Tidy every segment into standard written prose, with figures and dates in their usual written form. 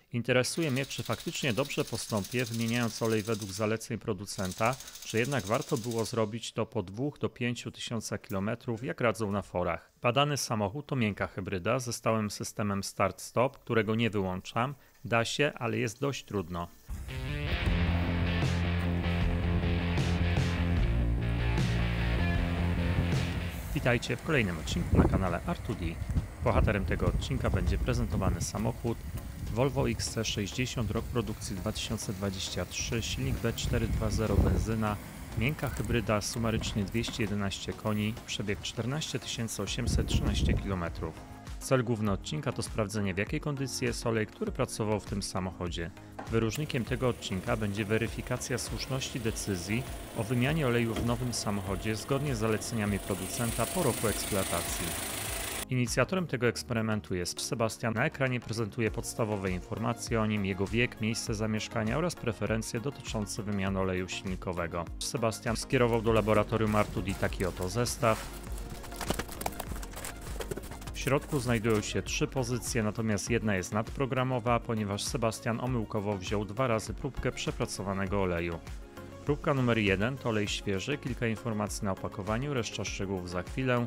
Interesuje mnie, czy faktycznie dobrze postąpię, wymieniając olej według zaleceń producenta, czy jednak warto było zrobić to po 2 do 5 tysiącach kilometrów, jak radzą na forach. Badany samochód to miękka hybryda ze stałym systemem start-stop, którego nie wyłączam. Da się, ale jest dość trudno. Witajcie w kolejnym odcinku na kanale R2D. Bohaterem tego odcinka będzie prezentowany samochód Volvo XC60, rok produkcji 2023, silnik V4 2.0 benzyna, miękka hybryda, sumarycznie 211 koni, przebieg 14 813 km. Cel główny odcinka to sprawdzenie, w jakiej kondycji jest olej, który pracował w tym samochodzie. Wyróżnikiem tego odcinka będzie weryfikacja słuszności decyzji o wymianie oleju w nowym samochodzie zgodnie z zaleceniami producenta po roku eksploatacji. Inicjatorem tego eksperymentu jest Sebastian. Na ekranie prezentuje podstawowe informacje o nim, jego wiek, miejsce zamieszkania oraz preferencje dotyczące wymiany oleju silnikowego. Sebastian skierował do laboratorium R2D taki oto zestaw. W środku znajdują się 3 pozycje, natomiast jedna jest nadprogramowa, ponieważ Sebastian omyłkowo wziął 2 razy próbkę przepracowanego oleju. Próbka numer 1 to olej świeży, kilka informacji na opakowaniu, reszta szczegółów za chwilę.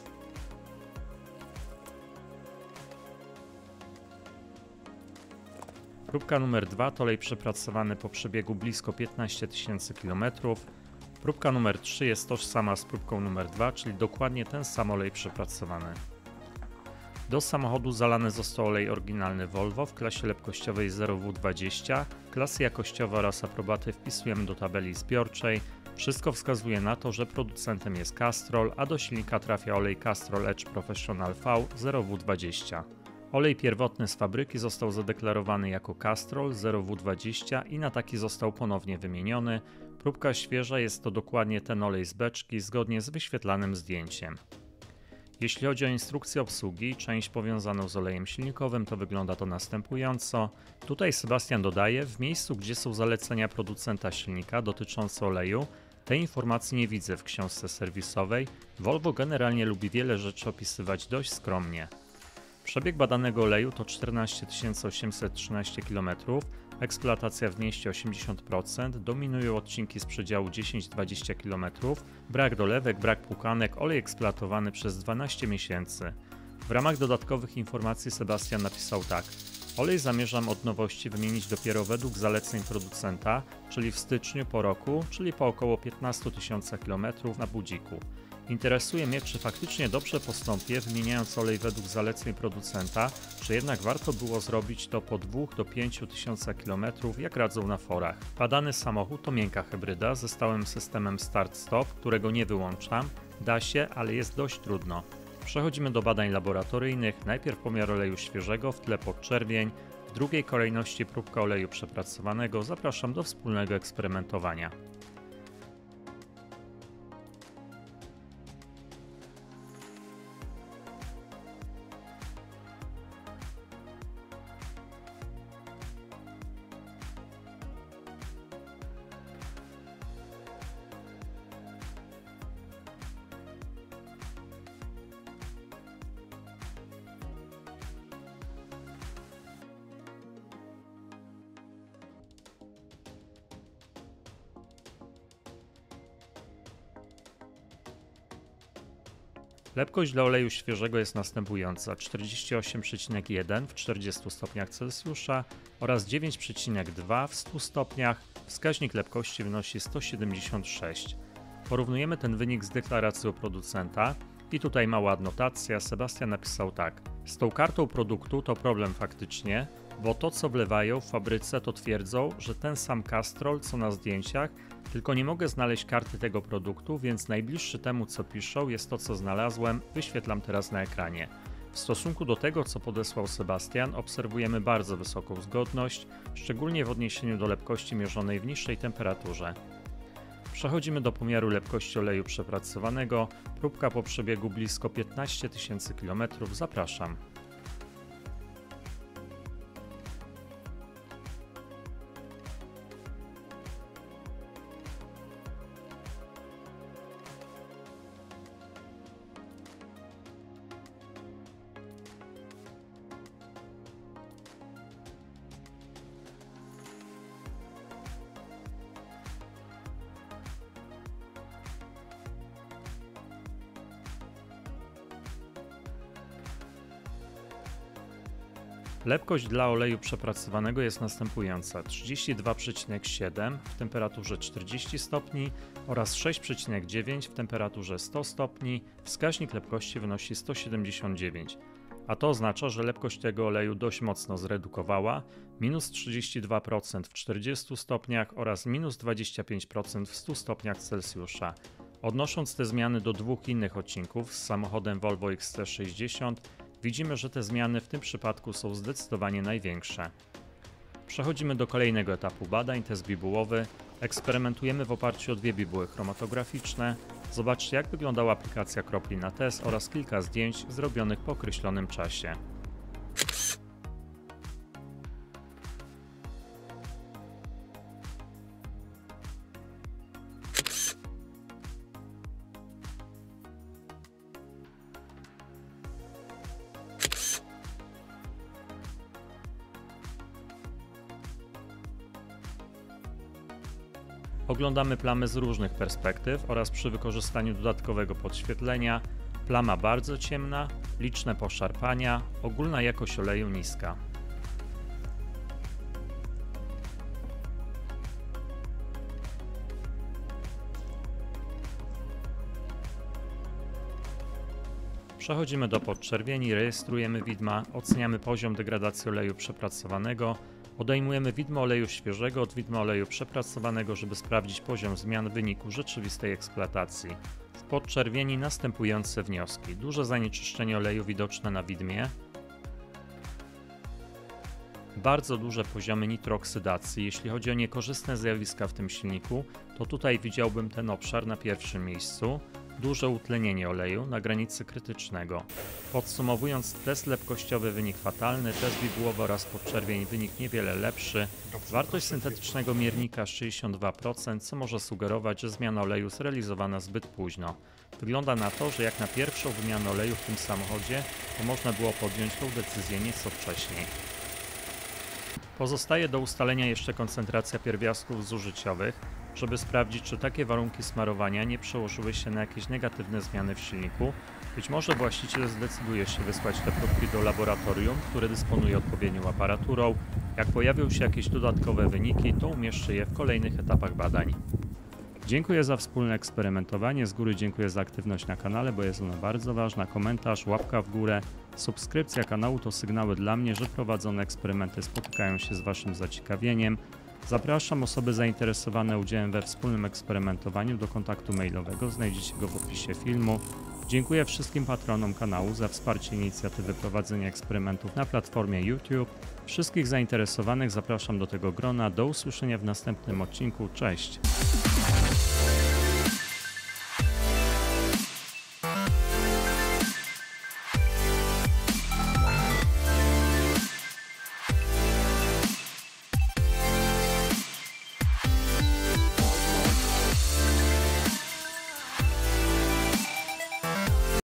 Próbka numer 2 to olej przepracowany po przebiegu blisko 15 tysięcy km. Próbka numer 3 jest tożsama z próbką numer 2, czyli dokładnie ten sam olej przepracowany. Do samochodu zalany został olej oryginalny Volvo w klasie lepkościowej 0W20. Klasy jakościowe oraz aprobaty wpisujemy do tabeli zbiorczej. Wszystko wskazuje na to, że producentem jest Castrol, a do silnika trafia olej Castrol Edge Professional V 0W20. Olej pierwotny z fabryki został zadeklarowany jako Castrol 0W20 i na taki został ponownie wymieniony. Próbka świeża jest to dokładnie ten olej z beczki zgodnie z wyświetlanym zdjęciem. Jeśli chodzi o instrukcję obsługi, część powiązaną z olejem silnikowym, to wygląda to następująco. Tutaj Sebastian dodaje, w miejscu gdzie są zalecenia producenta silnika dotyczące oleju, tej informacji nie widzę w książce serwisowej. Volvo generalnie lubi wiele rzeczy opisywać dość skromnie. Przebieg badanego oleju to 14 813 km, eksploatacja w mieście 80%, dominują odcinki z przedziału 10-20 km, brak dolewek, brak płukanek, olej eksploatowany przez 12 miesięcy. W ramach dodatkowych informacji Sebastian napisał tak: olej zamierzam od nowości wymienić dopiero według zaleceń producenta, czyli w styczniu po roku, czyli po około 15 tysiącach km na budziku. Interesuje mnie, czy faktycznie dobrze postąpię, wymieniając olej według zaleceń producenta, czy jednak warto było zrobić to po 2 do 5 tysiącach kilometrów, jak radzą na forach. Badany samochód to miękka hybryda ze stałym systemem start-stop, którego nie wyłączam. Da się, ale jest dość trudno. Przechodzimy do badań laboratoryjnych. Najpierw pomiar oleju świeżego, w tle podczerwień, w drugiej kolejności próbka oleju przepracowanego. Zapraszam do wspólnego eksperymentowania. Lepkość dla oleju świeżego jest następująca: 48,1 w 40 stopniach Celsjusza oraz 9,2 w 100 stopniach. Wskaźnik lepkości wynosi 176. Porównujemy ten wynik z deklaracją producenta i tutaj mała adnotacja. Sebastian napisał tak: z tą kartą produktu to problem faktycznie, bo to co wlewają w fabryce to twierdzą, że ten sam Castrol co na zdjęciach, tylko nie mogę znaleźć karty tego produktu, więc najbliższy temu co piszą jest to co znalazłem, wyświetlam teraz na ekranie. W stosunku do tego co podesłał Sebastian obserwujemy bardzo wysoką zgodność, szczególnie w odniesieniu do lepkości mierzonej w niższej temperaturze. Przechodzimy do pomiaru lepkości oleju przepracowanego, próbka po przebiegu blisko 15 tysięcy km, zapraszam. Lepkość dla oleju przepracowanego jest następująca: 32,7 w temperaturze 40 stopni oraz 6,9 w temperaturze 100 stopni. Wskaźnik lepkości wynosi 179, a to oznacza, że lepkość tego oleju dość mocno zredukowała: minus 32% w 40 stopniach oraz minus 25% w 100 stopniach Celsjusza. Odnosząc te zmiany do dwóch innych odcinków z samochodem Volvo XC60, widzimy, że te zmiany w tym przypadku są zdecydowanie największe. Przechodzimy do kolejnego etapu badań, test bibułowy. Eksperymentujemy w oparciu o dwie bibuły chromatograficzne. Zobaczcie, jak wyglądała aplikacja kropli na test oraz kilka zdjęć zrobionych po określonym czasie. Oglądamy plamy z różnych perspektyw oraz przy wykorzystaniu dodatkowego podświetlenia. Plama bardzo ciemna, liczne poszarpania, ogólna jakość oleju niska. Przechodzimy do podczerwieni, rejestrujemy widma, oceniamy poziom degradacji oleju przepracowanego. Odejmujemy widmo oleju świeżego od widma oleju przepracowanego, żeby sprawdzić poziom zmian w wyniku rzeczywistej eksploatacji. W podczerwieni następujące wnioski: duże zanieczyszczenie oleju widoczne na widmie, bardzo duże poziomy nitrooksydacji. Jeśli chodzi o niekorzystne zjawiska w tym silniku, to tutaj widziałbym ten obszar na pierwszym miejscu. Duże utlenienie oleju na granicy krytycznego. Podsumowując, test lepkościowy wynik fatalny, test bibułowy oraz podczerwień wynik niewiele lepszy. Wartość syntetycznego miernika 62%, co może sugerować, że zmiana oleju zrealizowana zbyt późno. Wygląda na to, że jak na pierwszą wymianę oleju w tym samochodzie, to można było podjąć tą decyzję nieco wcześniej. Pozostaje do ustalenia jeszcze koncentracja pierwiastków zużyciowych, żeby sprawdzić, czy takie warunki smarowania nie przełożyły się na jakieś negatywne zmiany w silniku. Być może właściciel zdecyduje się wysłać te próbki do laboratorium, które dysponuje odpowiednią aparaturą. Jak pojawią się jakieś dodatkowe wyniki, to umieszczy je w kolejnych etapach badań. Dziękuję za wspólne eksperymentowanie. Z góry dziękuję za aktywność na kanale, bo jest ona bardzo ważna. Komentarz, łapka w górę, subskrypcja kanału to sygnały dla mnie, że prowadzone eksperymenty spotykają się z Waszym zaciekawieniem. Zapraszam osoby zainteresowane udziałem we wspólnym eksperymentowaniu do kontaktu mailowego, znajdziecie go w opisie filmu. Dziękuję wszystkim patronom kanału za wsparcie inicjatywy prowadzenia eksperymentów na platformie YouTube. Wszystkich zainteresowanych zapraszam do tego grona. Do usłyszenia w następnym odcinku. Cześć!